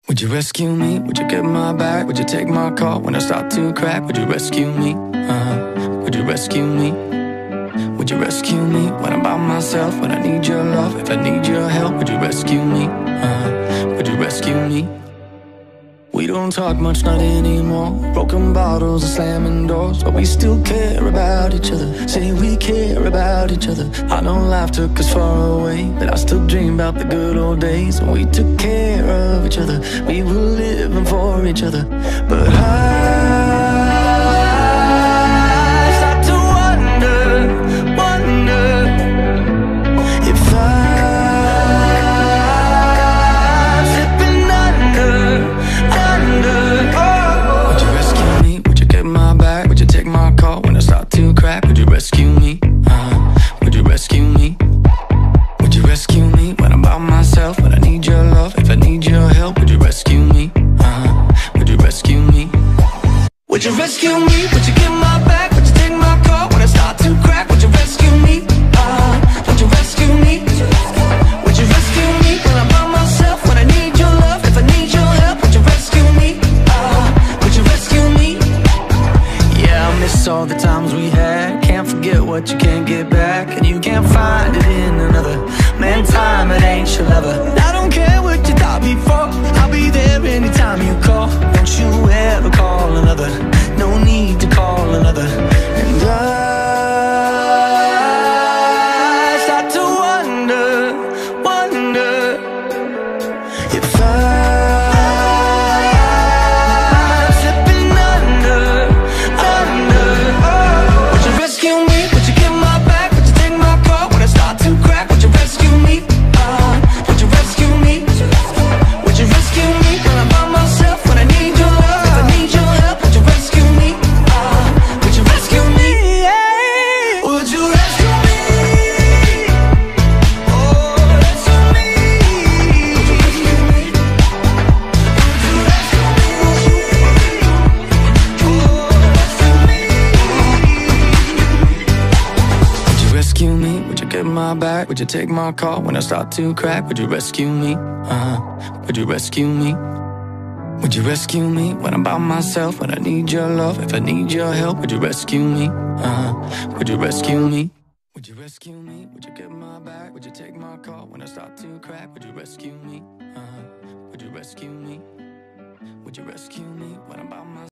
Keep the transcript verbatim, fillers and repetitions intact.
Would you rescue me? Would you get my back? Would you take my call when I start to crack? Would you rescue me? Uh-huh. Would you rescue me? Would you rescue me when I'm by myself? When I need your love, if I need your help, would you rescue me? Uh-huh. Would you rescue me? We don't talk much, not anymore. Broken bottles and slamming doors, but we still care about each other. Say we care about each other. I know life took us far away, but I still dream about the good old days when we took care of each other. We were living for each other. But I start to wonder, wonder if I'm slipping under, under. Would you rescue me? Would you get my back? Would you take my call when I start to crack? Would you rescue me? Uh-huh. Would you rescue me? Would you rescue me when I'm by myself? When I need your love, if I need your help, would you rescue me? Uh-huh. Would you rescue me? Would you rescue me? Would you get my back? Would you take my call when I start to crack? Would you rescue me? Uh-huh. Would you rescue me? Would you rescue me when I'm by myself? When I need your love, if I need your help, would you rescue me? Uh-huh. Would you rescue me? Yeah, I miss all the times we had. Can't forget what you can't get back, and you can't find it in another. Man, time, it ain't your lover. I don't care what you thought before, I'll be there anytime you call. Don't you ever call another, no need to call another. And I start to wonder, wonder if I'm slipping under, under. Would you rescue me? Would you get my back? Would you take my call when I start to crack? Would you rescue me? Uh, would you rescue me? Would you rescue me when I'm by myself? When I need your love, if I need your help, would you rescue me? Uh, would you rescue me? Yeah. Would you rescue me? Oh, rescue me. Would you rescue me? Would you rescue me? Oh, rescue me. Would you rescue me? Would you get my back? Would you take my call when I start to crack? Would you rescue me? Uh-huh. Would you rescue me? Would you rescue me when I'm by myself? When I need your love, if I need your help, would you rescue me? Uh-huh. Would you rescue me? Would you rescue me? Would you get my back? Would you take my call when I start to crack? Would you rescue me? Uh-huh. Would you rescue me? Would you rescue me when I'm by myself?